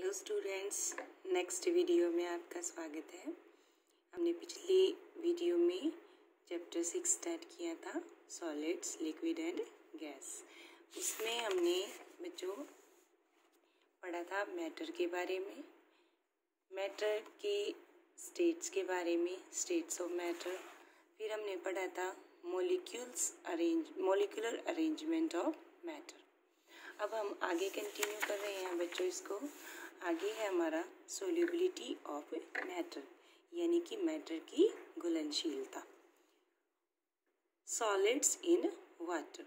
Hello students, next video में आपका स्वागत है। हमने पिछली वीडियो में चैप्टर 6 स्टार्ट किया था, सॉलिड्स, लिक्विड एंड गैस। उसमें हमने बच्चों पढ़ा था मैटर के बारे में, मैटर के स्टेट्स के बारे में, स्टेट्स ऑफ मैटर। फिर हमने पढ़ा था मॉलिक्यूलर अरेंजमेंट ऑफ मैटर। अब हम आगे कंटिन्यू कर रहे हैं बच्चों इसको। आगे है हमारा सोल्यूबिलिटी ऑफ मैटर, यानी कि मैटर की घुलनशीलता। Solids in water.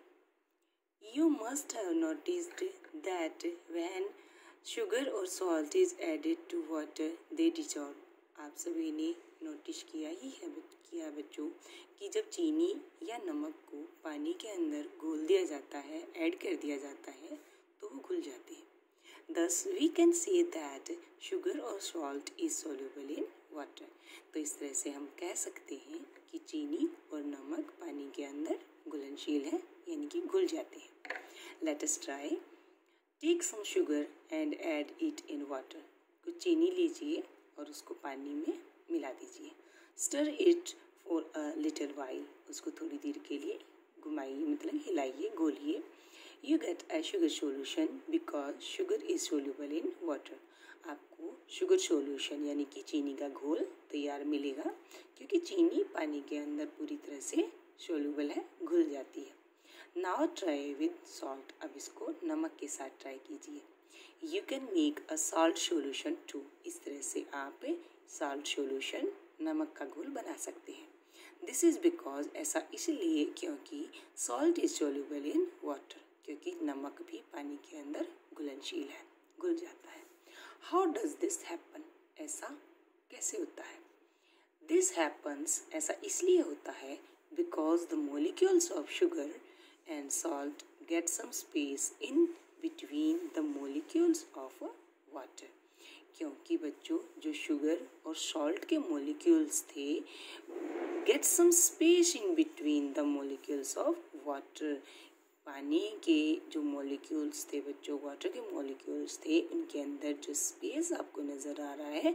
You must have noticed that when sugar or salt is added to water, they dissolve. आप सभी ने नोटिस किया बच्चों कि जब चीनी या नमक को पानी के अंदर घोल दिया जाता है, ऐड कर दिया जाता है, तो वो घुल जाते हैं। Thus we can say that sugar or salt is soluble in water. तो इस तरह से हम कह सकते हैं कि चीनी और नमक पानी के अंदर घुलनशील है, यानी कि घुल जाते हैं। Let us try. Take some sugar and add it in water. कुछ चीनी लीजिए और उसको पानी में मिला दीजिए। Stir it for a little while. उसको थोड़ी देर के लिए घुमाइए, मतलब हिलाइए, घोलिए। You get a sugar solution because sugar is soluble in water. आपको शुगर सॉल्यूशन यानी कि चीनी का घोल तैयार मिलेगा, क्योंकि चीनी पानी के अंदर पूरी तरह से सोल्यूबल है, घुल जाती है। Now try with salt. अब इसको नमक के साथ ट्राई कीजिए। You can make a salt solution too. इस तरह से आप सॉल्ट सॉल्यूशन, नमक का घोल बना सकते हैं। This is because, ऐसा इसलिए क्योंकि salt is soluble in water. क्योंकि नमक भी पानी के अंदर घुलनशील है, घुल जाता है। How does this happen? ऐसा कैसे होता है? This happens, ऐसा इसलिए होता है because the molecules of sugar and salt get some space in between the molecules of water. क्योंकि बच्चों जो शुगर और सॉल्ट के मोलिक्यूल्स थे, get some space in between the molecules of water. पानी के जो मॉलिक्यूल्स थे बच्चों, वाटर के मॉलिक्यूल्स थे, उनके अंदर जो स्पेस आपको नज़र आ रहा है,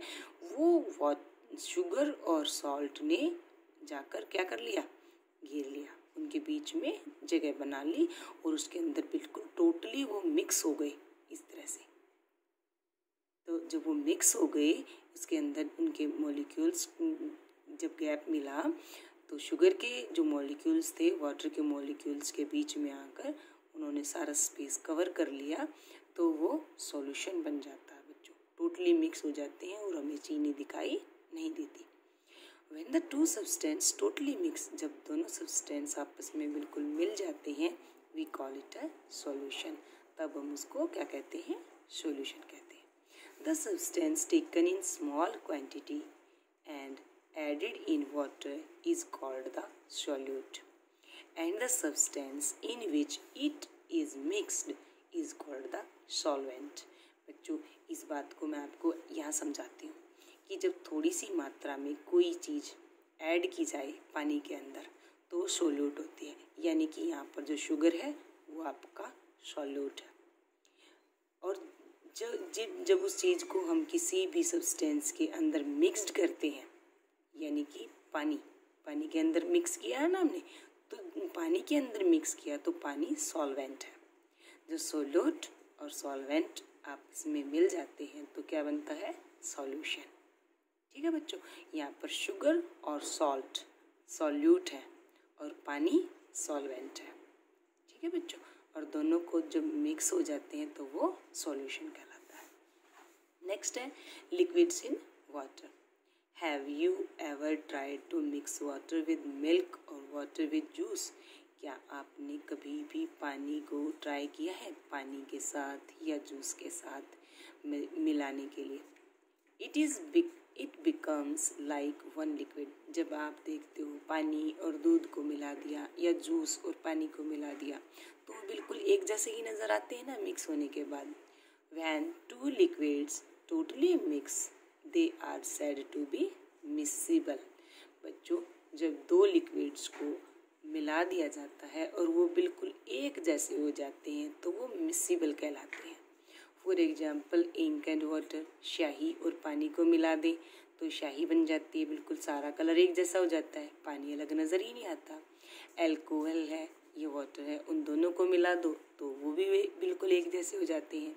वो शुगर और सॉल्ट ने जाकर क्या कर लिया, घेर लिया, उनके बीच में जगह बना ली और उसके अंदर बिल्कुल टोटली वो मिक्स हो गए इस तरह से। तो जब वो मिक्स हो गए, उसके अंदर उनके मॉलिक्यूल्स जब गैप मिला, तो शुगर के जो मॉलिक्यूल्स थे वाटर के मॉलिक्यूल्स के बीच में आकर उन्होंने सारा स्पेस कवर कर लिया, तो वो सॉल्यूशन बन जाता है बच्चों, टोटली मिक्स हो जाते हैं और हमें चीनी दिखाई नहीं देती। When the two substance totally mix, जब दोनों सब्सटेंस आपस में बिल्कुल मिल जाते हैं, we call it a solution. तब हम उसको क्या कहते हैं, सॉल्यूशन कहते हैं। The substance taken in small quantity and added in water is called the solute, and the substance in which it is mixed is called the solvent. बच्चों इस बात को मैं आपको यहाँ समझाती हूँ कि जब थोड़ी सी मात्रा में कोई चीज़ ऐड की जाए पानी के अंदर तो सोल्यूट होती है, यानी कि यहाँ पर जो शुगर है वो आपका सोल्यूट है। और जब उस चीज़ को हम किसी भी सब्सटेंस के अंदर मिक्स्ड करते हैं, यानी कि पानी के अंदर मिक्स किया है ना हमने, तो पानी के अंदर मिक्स किया तो पानी सॉल्वेंट है। जो सोल्यूट और सॉल्वेंट आपस में मिल जाते हैं तो क्या बनता है, सॉल्यूशन। ठीक है बच्चों, यहाँ पर शुगर और सॉल्ट सॉल्यूट है और पानी सॉल्वेंट है। ठीक है बच्चों, और दोनों को जब मिक्स हो जाते हैं तो वो सॉल्यूशन कहलाता है। नेक्स्ट है liquids in water. Have you ever tried to mix water with milk or water with juice? क्या आपने कभी भी पानी को ट्राई किया है पानी के साथ या जूस के साथ मिलाने के लिए? It becomes like one liquid. जब आप देखते हो पानी और दूध को मिला दिया या जूस और पानी को मिला दिया तो बिल्कुल एक जैसे ही नज़र आते हैं ना मिक्स होने के बाद। When two liquids totally mix, they are said to be miscible. बच्चों जब दो लिक्विड्स को मिला दिया जाता है और वो बिल्कुल एक जैसे हो जाते हैं तो वो मिक्सिबल कहलाते हैं। For example ink and water, स्याही और पानी को मिला दें तो स्याही बन जाती है, बिल्कुल सारा कलर एक जैसा हो जाता है, पानी अलग नज़र ही नहीं आता। एल्कोहल है, ये वाटर है, उन दोनों को मिला दो तो वो भी बिल्कुल एक जैसे हो जाते हैं।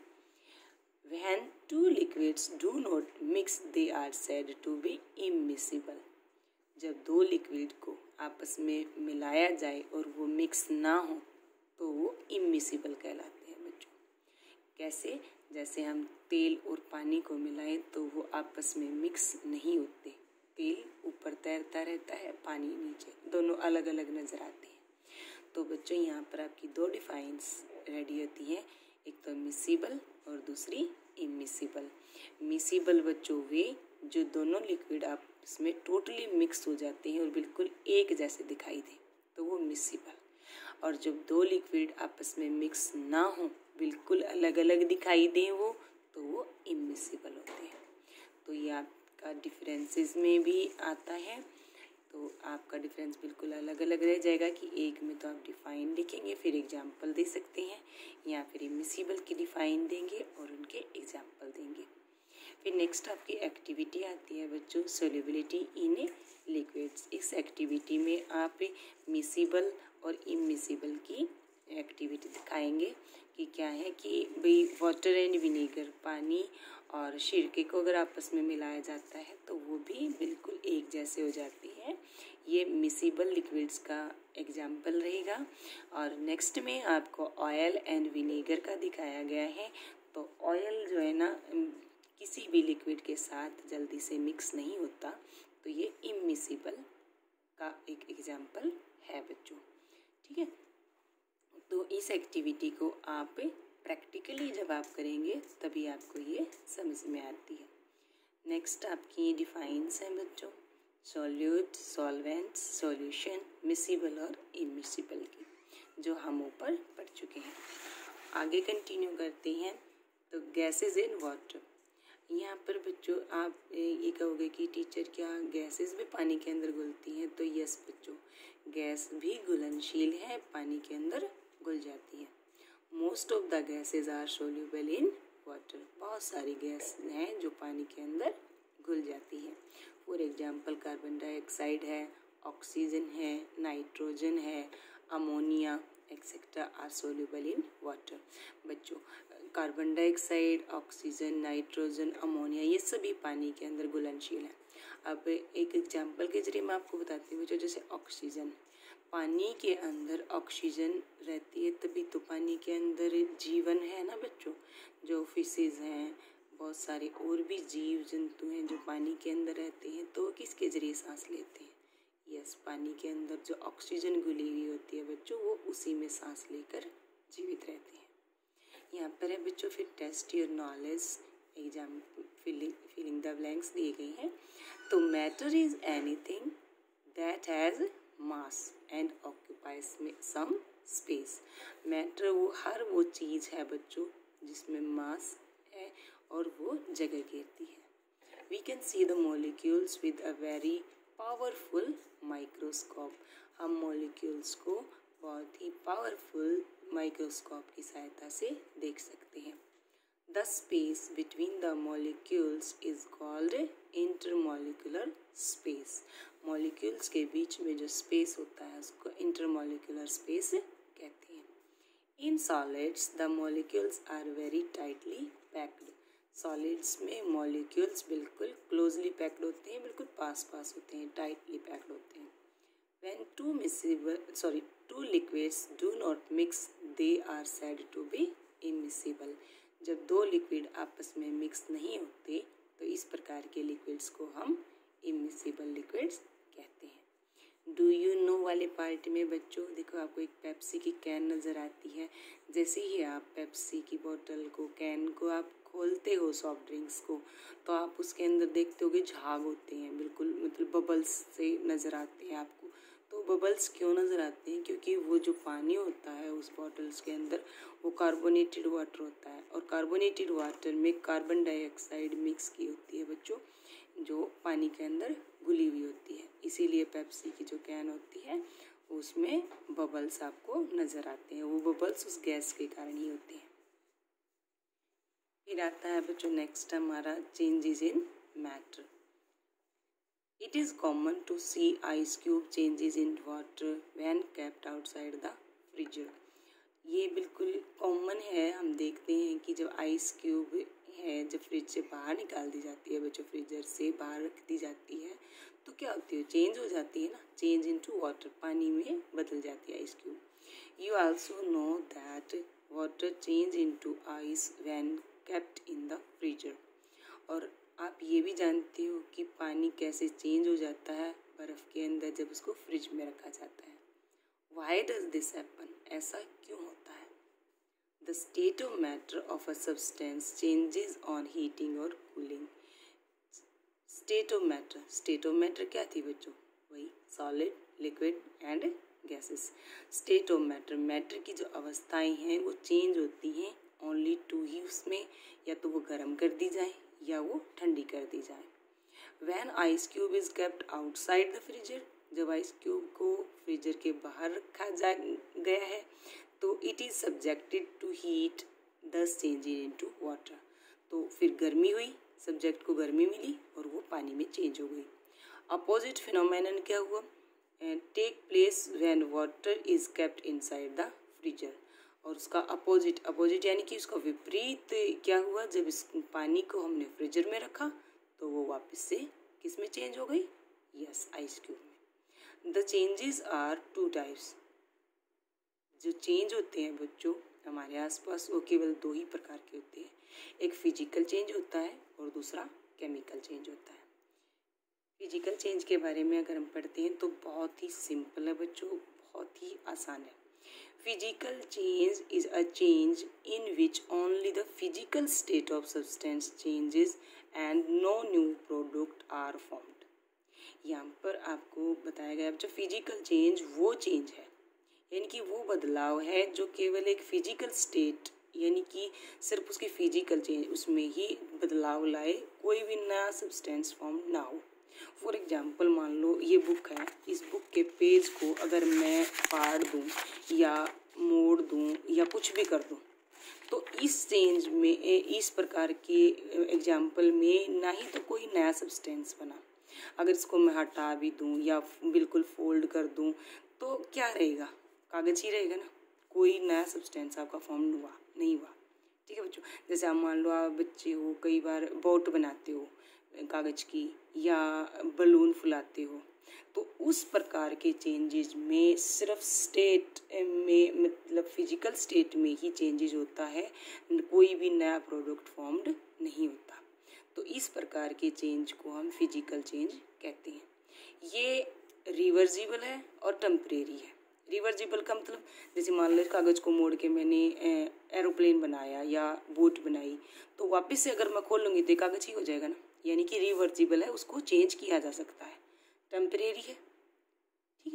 When two liquids do not mix, they are said to be immiscible. जब दो लिक्विड को आपस में मिलाया जाए और वो मिक्स ना हो तो वो इमिसिबल कहलाते हैं बच्चों। कैसे? जैसे हम तेल और पानी को मिलाएं तो वो आपस में मिक्स नहीं होते, तेल ऊपर तैरता रहता है, पानी नीचे, दोनों अलग अलग नज़र आते हैं। तो बच्चों यहाँ पर आपकी दो डिफाइंस रेडी होती हैं, एक तो मिसिबल और दूसरी इमिसिबल। मिसिबल बच्चों वे जो दोनों लिक्विड आपस में टोटली मिक्स हो जाते हैं और बिल्कुल एक जैसे दिखाई दे तो वो मिसिबल। और जब दो लिक्विड आपस में मिक्स ना हो, बिल्कुल अलग अलग दिखाई दें वो, तो वो इमिसिबल होते हैं। तो ये आपका डिफरेंसेस में भी आता है, तो आपका डिफरेंस बिल्कुल अलग अलग रह जाएगा कि एक में तो आप डिफाइन लिखेंगे फिर एग्जाम्पल दे सकते हैं, या फिर इमिसिबल की डिफाइन देंगे और उनके एग्जाम्पल देंगे। फिर नेक्स्ट आपकी एक्टिविटी आती है बच्चों सोल्यूबिलिटी इन लिक्विड्स। इस एक्टिविटी में आप मिसिबल और इमिसिबल की एक्टिविटी दिखाएंगे कि क्या है कि भाई वाटर एंड विनेगर, पानी और सिरके को अगर आपस में मिलाया जाता है तो वो भी बिल्कुल एक जैसे हो जाती है। ये मिसिबल लिक्विड्स का एग्जाम्पल रहेगा। और नेक्स्ट में आपको ऑयल एंड विनेगर का दिखाया गया है। तो ऑयल जो है ना किसी भी लिक्विड के साथ जल्दी से मिक्स नहीं होता, तो ये इमिसिबल का एक एग्जाम्पल है बच्चों। ठीक है, तो इस एक्टिविटी को आप प्रैक्टिकली जब आप करेंगे तभी आपको ये समझ में आती है। नेक्स्ट आपकी डिफाइंस हैं बच्चों सॉल्यूट, सॉल्वेंट्स, सॉल्यूशन, मिसिबल और इमिसिबल की, जो हम ऊपर पढ़ चुके हैं। आगे कंटिन्यू करते हैं। तो गैसेस इन वाटर, यहाँ पर बच्चों आप ये कहोगे कि टीचर क्या गैसेस भी पानी के अंदर घुलती हैं? तो यस बच्चों, गैस भी घुलनशील है, पानी के अंदर घुल जाती है। Most of the gases are soluble in water, बहुत सारी गैस हैं जो पानी के अंदर घुल जाती है। फॉर एग्जाम्पल कार्बन डाइऑक्साइड है, ऑक्सीजन है, नाइट्रोजन है, ammonia etcetera are soluble in water. बच्चों carbon dioxide, oxygen, nitrogen, ammonia ये सभी पानी के अंदर घुलनशील है। अब एक एग्जाम्पल के जरिए मैं आपको बताती हूँ बच्चों, जैसे ऑक्सीजन, पानी के अंदर ऑक्सीजन रहती है तभी तो पानी के अंदर जीवन है ना बच्चों। जो फिशेज हैं, बहुत सारे और भी जीव जंतु हैं जो पानी के अंदर रहते हैं, तो किसके जरिए सांस लेते हैं? यस, पानी के अंदर जो ऑक्सीजन घुली हुई होती है बच्चों, वो उसी में सांस लेकर जीवित रहते हैं। यहाँ पर है बच्चों फिर test your knowledge, exam filling the blanks दिए गए हैं। तो matter is anything that has mass and occupies some space. Matter हर वो चीज़ है बच्चों जिसमें मास है और वो जगह घेरती है। We can see the molecules with a very powerful microscope. हम मॉलिक्यूल्स को बहुत ही पावरफुल माइक्रोस्कोप की सहायता से देख सकते हैं। The space between the molecules is called intermolecular space. Molecules के बीच में जो स्पेस होता है उसको इंटरमॉलिक्यूलर स्पेस कहते हैं। In solids the molecules are very tightly packed. Solids में मॉलिक्यूल्स बिल्कुल क्लोजली पैक्ड होते हैं, बिल्कुल पास पास होते हैं, टाइटली पैक्ड होते हैं। When two liquids do not mix, they are said to be immiscible. जब दो लिक्विड आपस में मिक्स नहीं होते तो इस प्रकार के लिक्विड्स को हम इमिसिबल लिक्विड्स कहते हैं। डू यू नो वाले पार्ट में बच्चों देखो आपको एक पेप्सी की कैन नज़र आती है। जैसे ही आप पेप्सी की बोतल को, कैन को आप खोलते हो सॉफ्ट ड्रिंक्स को, तो आप उसके अंदर देखते हो कि झाग होते हैं, बिल्कुल मतलब बबल्स से नज़र आते हैं आपको। तो बबल्स क्यों नज़र आते हैं? क्योंकि वो जो पानी होता है उस बॉटल्स के अंदर वो कार्बोनेटेड वाटर होता है, और कार्बोनेटेड वाटर में कार्बन डाइऑक्साइड मिक्स की होती है बच्चों, जो पानी के अंदर घुली हुई होती है। इसीलिए पेप्सी की जो कैन होती है उसमें बबल्स आपको नज़र आते हैं। वो बबल्स उस गैस के कारण ही होते हैं। फिर आता है बच्चों नेक्स्ट हमारा changes in matter. It is common to see ice cube changes in water when kept outside the freezer. ये बिल्कुल कॉमन है, हम देखते हैं कि जब आइस क्यूब है जब फ्रिज से बाहर निकाल दी जाती है बच्चों, फ्रीजर से बाहर रख दी जाती है तो क्या होती है, चेंज हो जाती है ना, चेंज इनटू वाटर, पानी में बदल जाती है ice cube. You also know that water change into ice when kept in the freezer. और आप ये भी जानते हो कि पानी कैसे चेंज हो जाता है बर्फ़ के अंदर जब उसको फ्रिज में रखा जाता है। वाई डज दिस हैपन, ऐसा क्यों होता है? The state of matter of a substance changes on heating और कूलिंग। स्टेट ऑफ मैटर क्या थी बच्चों? वही solid, liquid and gases. State of matter की जो अवस्थाएं हैं वो चेंज होती हैं ओनली टू ही, उसमें या तो वो गर्म कर दी जाए या वो ठंडी कर दी जाए। When ice cube is kept outside the freezer, जब आइस क्यूब को फ्रीजर के बाहर रखा गया है तो it is subjected to heat thus changing into water. तो फिर गर्मी हुई, सब्जेक्ट को गर्मी मिली और वो पानी में चेंज हो गई। अपोजिट फिनोमेनन क्या हुआ? Take place when water is kept inside the freezer. और उसका अपोजिट यानी कि उसका विपरीत क्या हुआ? जब इस पानी को हमने फ्रीजर में रखा तो वो वापस से किस में चेंज हो गई? यस, आइस क्यूब में। The changes are two types. जो चेंज होते हैं बच्चों हमारे आसपास वो केवल दो ही प्रकार के होते हैं, एक फिजिकल चेंज होता है और दूसरा केमिकल चेंज होता है। फिजिकल चेंज के बारे में अगर हम पढ़ते हैं तो बहुत ही सिंपल है बच्चों, बहुत ही आसान है। Physical change is a change in which only the physical state of substance changes and no new product are formed। यहाँ पर आपको बताया गया जो फिजिकल चेंज वो चेंज है, यानी कि वो बदलाव है जो केवल एक फिजिकल स्टेट यानी कि सिर्फ उसकी फिजिकल चेंज उसमें ही बदलाव लाए, कोई भी नया सब्सटेंस फॉर्म ना हो। फॉर एग्जाम्पल मान लो ये बुक है, इस बुक के पेज को अगर मैं फाड़ दूँ या मोड़ दूँ या कुछ भी कर दूँ तो इस चेंज में इस प्रकार के एग्जाम्पल में ना ही तो कोई नया सब्सटेंस बना, अगर इसको मैं हटा भी दूँ या बिल्कुल फोल्ड कर दूँ तो क्या रहेगा? कागज़ ही रहेगा ना, कोई नया सब्सटेंस आपका फॉर्म नहीं हुआ। ठीक है बच्चों, जैसे आप मान लो आप बच्चे हो, कई बार बोट बनाते हो कागज़ की या बलून फुलाते हो, तो उस प्रकार के चेंजेस में सिर्फ स्टेट में मतलब फिजिकल स्टेट में ही चेंजेस होता है, कोई भी नया प्रोडक्ट फॉर्म्ड नहीं होता। तो इस प्रकार के चेंज को हम फिजिकल चेंज कहते हैं। ये रिवर्सिबल है और टेम्परेरी है। रिवर्सिबल का मतलब जैसे मान लो कागज़ को मोड़ के मैंने एरोप्लेन बनाया या बोट बनाई तो वापस से अगर मैं खोल लूँगी तो कागज़ ही हो जाएगा ना, यानी कि रिवर्सिबल है, उसको चेंज किया जा सकता है। टेम्परेरी है, ठीक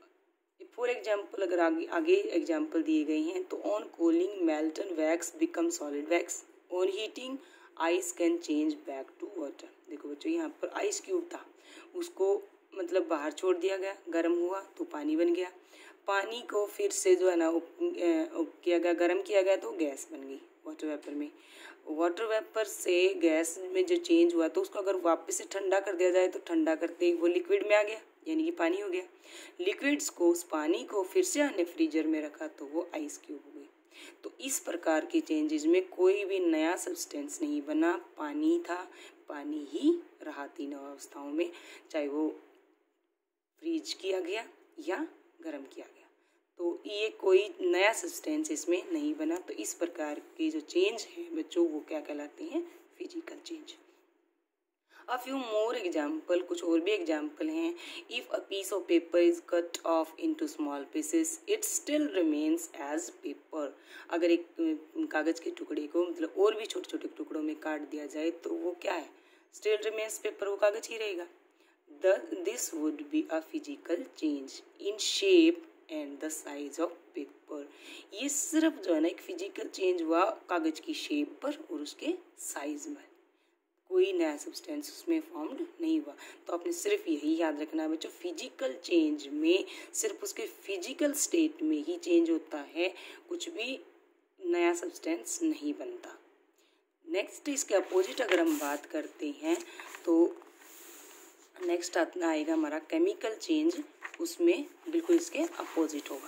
है। फॉर एग्जाम्पल अगर आगे एग्जाम्पल दिए गए हैं तो on cooling molten wax become solid wax, on heating ice can change back to water. देखो बच्चों यहाँ पर आइस क्यूब था, उसको मतलब बाहर छोड़ दिया गया, गर्म हुआ तो पानी बन गया, पानी को फिर से जो है ना किया गया, गर्म किया गया तो गैस बन गई वाटर वेपर में। वाटर वेपर से गैस में जो चेंज हुआ तो उसको अगर वापस से ठंडा कर दिया जाए तो ठंडा करते ही वो लिक्विड में आ गया, यानी कि पानी हो गया। लिक्विड्स को उस पानी को फिर से हमने फ्रीजर में रखा तो वो आइस क्यूब हो गई। तो इस प्रकार के चेंजेस में कोई भी नया सब्सटेंस नहीं बना, पानी था, पानी ही रहा तीनों अवस्थाओं में, चाहे वो फ्रीज किया गया या गर्म किया गया, तो ये कोई नया सब्सटेंस इसमें नहीं बना। तो इस प्रकार के जो चेंज है बच्चों वो क्या कहलाते हैं? Physical change. A few more example, कुछ और भी एग्जाम्पल हैं। If a piece of paper is cut off into small pieces it still remains as paper. अगर एक कागज के टुकड़े को मतलब और भी छोटे छोटे टुकड़ों में काट दिया जाए तो वो क्या है? स्टिल रिमेन्स पेपर, वो कागज ही रहेगा। This would be a physical change in shape and the size of paper. ये सिर्फ जो है ना एक फिजिकल चेंज हुआ कागज की शेप पर और उसके साइज में, कोई नया सब्सटेंस उसमें फॉर्म्ड नहीं हुआ। तो आपने सिर्फ यही याद रखना है बच्चों, फिजिकल चेंज में सिर्फ उसके फिजिकल स्टेट में ही चेंज होता है, कुछ भी नया सब्सटेंस नहीं बनता। नेक्स्ट इसके अपोजिट अगर हम बात करते हैं तो नेक्स्ट आएगा हमारा केमिकल चेंज, उसमें बिल्कुल इसके अपोजिट होगा।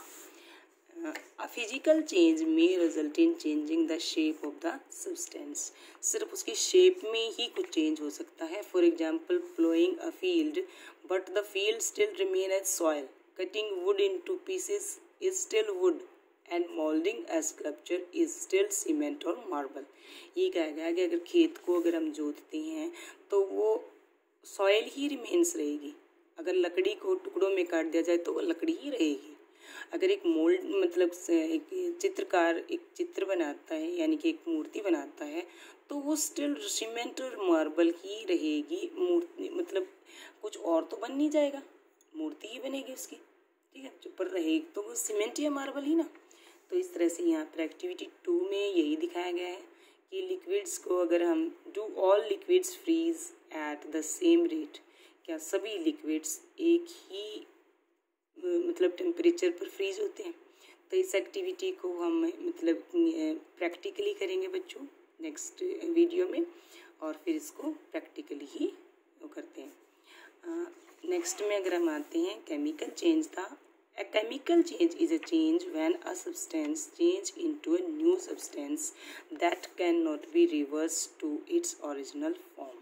A physical change may result in changing the shape of the substance. सिर्फ उसकी शेप में ही कुछ चेंज हो सकता है। For example plowing a field but the field still remain as soil. Cutting wood into pieces is still wood and molding a sculpture is still cement or marble. ये कहा गया कि अगर खेत को अगर हम जोतते हैं तो वो सॉइल ही रिमेन्स रहेगी। अगर लकड़ी को टुकड़ों में काट दिया जाए तो वो लकड़ी ही रहेगी। अगर एक मोल्ड मतलब एक चित्रकार एक चित्र बनाता है यानी कि एक मूर्ति बनाता है तो वो स्टिल सीमेंट और मार्बल ही रहेगी। मूर्ति मतलब कुछ और तो बन नहीं जाएगा, मूर्ति ही बनेगी उसकी, ठीक है। जो पर रहेगी तो वो सीमेंट या मार्बल ही ना। तो इस तरह से यहाँ पर एक्टिविटी 2 में यही दिखाया गया है कि लिक्विड्स को अगर हम do all liquids freeze at the same rate, क्या सभी लिक्विड्स एक ही मतलब टेम्परेचर पर फ्रीज होते हैं। तो इस एक्टिविटी को हम मतलब प्रैक्टिकली करेंगे बच्चों नेक्स्ट वीडियो में, और फिर इसको प्रैक्टिकली ही वो करते हैं। नेक्स्ट में अगर हम आते हैं केमिकल चेंज था। A chemical change is a change when a substance change into a new substance that cannot be reversed to its original form.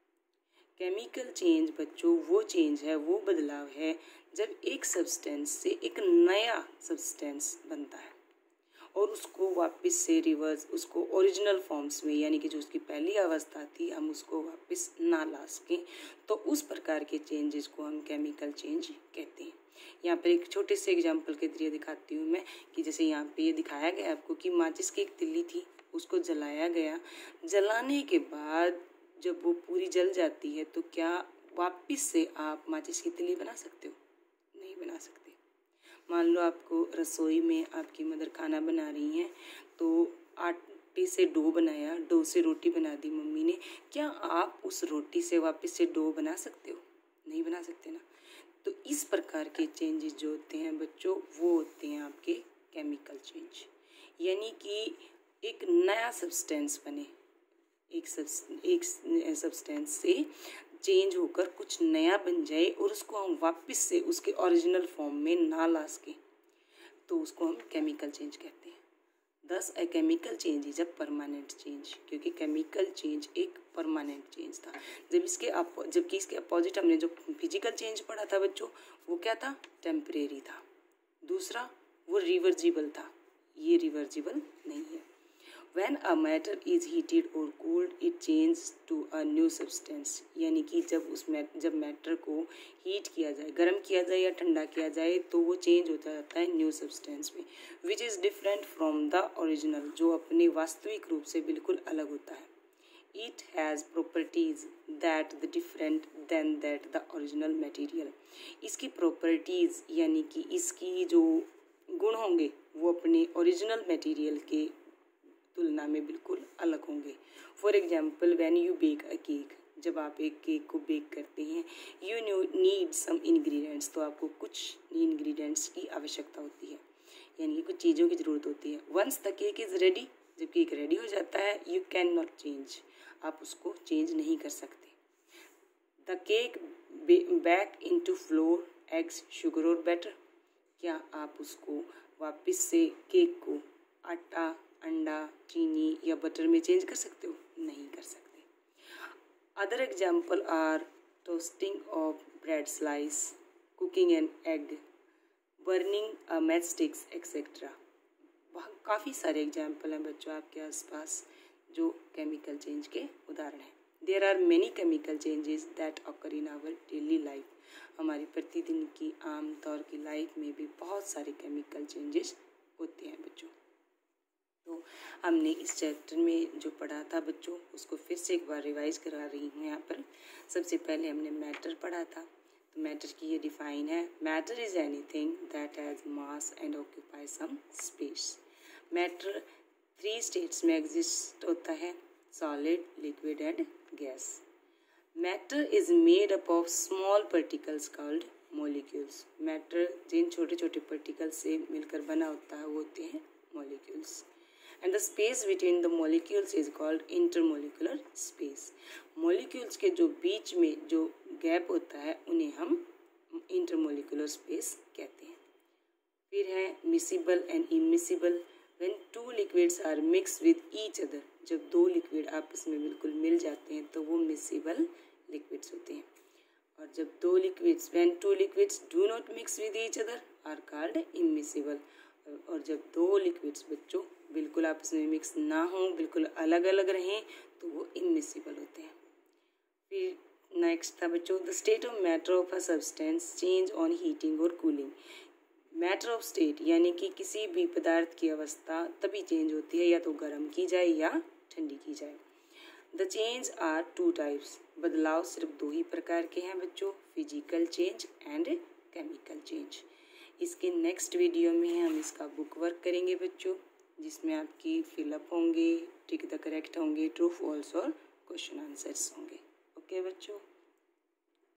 Chemical change बच्चों वो चेंज है, वो बदलाव है जब एक सब्सटेंस से एक नया सब्सटेंस बनता है और उसको वापस से रिवर्स उसको ओरिजिनल फॉर्म्स में यानी कि जो उसकी पहली अवस्था थी हम उसको वापस ना ला सकें, तो उस प्रकार के चेंजेस को हम केमिकल चेंज कहते हैं। यहाँ पर एक छोटे से एग्जांपल के जरिए दिखाती हूँ मैं कि जैसे यहाँ पे ये दिखाया गया आपको कि माचिस की एक तिल्ली थी, उसको जलाया गया। जलाने के बाद जब वो पूरी जल जाती है तो क्या वापस से आप माचिस की तिल्ली बना सकते हो? नहीं बना सकते। मान लो आपको रसोई में आपकी मदर खाना बना रही हैं तो आटे से डो बनाया, डो से रोटी बना दी मम्मी ने, क्या आप उस रोटी से वापस से डो बना सकते हो? नहीं बना सकते ना। तो इस प्रकार के चेंजेस जो होते हैं बच्चों वो होते हैं आपके केमिकल चेंज, यानी कि एक नया सब्सटेंस बने, एक सब्सटेंस से चेंज होकर कुछ नया बन जाए और उसको हम वापस से उसके ओरिजिनल फॉर्म में ना ला सकें, तो उसको हम केमिकल चेंज कहते हैं। Thus a chemical change is a permanent change, क्योंकि केमिकल चेंज एक परमानेंट चेंज था। जबकि इसके अपोजिट हमने जो फिजिकल चेंज पढ़ा था बच्चों वो क्या था? टेम्परेरी था। दूसरा वो रिवर्जिबल था, ये रिवर्जिबल नहीं है। When a matter is heated or cooled, it changes to a new substance. यानी कि जब मैटर को हीट किया जाए, गर्म किया जाए या ठंडा किया जाए तो वो चेंज होता जाता है न्यू सब्सटेंस में, which is different from the original, जो अपने वास्तविक रूप से बिल्कुल अलग होता है। It has properties that the different than that the original material. इसकी प्रॉपर्टीज़ यानी कि इसकी जो गुण होंगे वो अपने ओरिजिनल मटेरियल के तुलना में बिल्कुल अलग होंगे। For example when you bake a cake, जब आप एक केक को बेक करते हैं यू नीड सम इंग्रेडिएंट्स, तो आपको कुछ इंग्रेडिएंट्स की आवश्यकता होती है, यानी कि कुछ चीज़ों की ज़रूरत होती है। Once the cake is ready, जब केक रेडी हो जाता है यू कैन नॉट चेंज, आप उसको चेंज नहीं कर सकते। The cake back into flour, eggs, sugar और बैटर, क्या आप उसको वापस से केक को आटा, अंडा, चीनी या बटर में चेंज कर सकते हो? नहीं कर सकते। Other example are toasting of bread slice, cooking an egg, burning a match sticks etcetera. काफ़ी सारे एग्जाम्पल हैं बच्चों आपके आसपास जो केमिकल चेंज के उदाहरण हैं। There are many chemical changes that occur in our daily life, हमारी प्रतिदिन की आम तौर की लाइफ में भी बहुत सारे केमिकल चेंजेस होते हैं बच्चों। तो हमने इस चैप्टर में जो पढ़ा था बच्चों उसको फिर से एक बार रिवाइज करा रही हूँ यहाँ पर। सबसे पहले हमने मैटर पढ़ा था, तो मैटर की ये डिफाइन है, matter is anything that has mass and occupy some space. Matter 3 states में एग्जिस्ट होता है, solid, liquid and gas. Matter is made up of small particles called molecules. Matter जिन छोटे छोटे पार्टिकल्स से मिलकर बना होता है वो होते हैं molecules. And the space between the molecules is called intermolecular space. Molecules के जो बीच में जो गैप होता है उन्हें हम इंटरमोलिकुलर स्पेस कहते हैं। फिर है miscible and immiscible. When two liquids are mix with each other, जब दो लिक्विड आपस में बिल्कुल मिल जाते हैं तो वो मिसिबल लिक्विड्स होते हैं। और जब दो liquids when two liquids do not mix with each other are called immiscible. और जब दो लिक्विड्स बच्चों बिल्कुल आपस में मिक्स ना हो, बिल्कुल अलग अलग रहें, तो वो इमिसिबल होते हैं। फिर नेक्स्ट था बच्चों the state of matter of a substance change on heating और कूलिंग। मैटर ऑफ स्टेट यानी कि किसी भी पदार्थ की अवस्था तभी चेंज होती है, या तो गर्म की जाए या ठंडी की जाए। The change are two types. बदलाव सिर्फ दो ही प्रकार के हैं बच्चों, physical change and chemical change. इसके नेक्स्ट वीडियो में हम इसका बुक वर्क करेंगे बच्चों, जिसमें आपकी फिलअप होंगे, टिक द करेक्ट होंगे, ट्रू फॉल्स और क्वेश्चन आंसर्स होंगे। ओके बच्चों।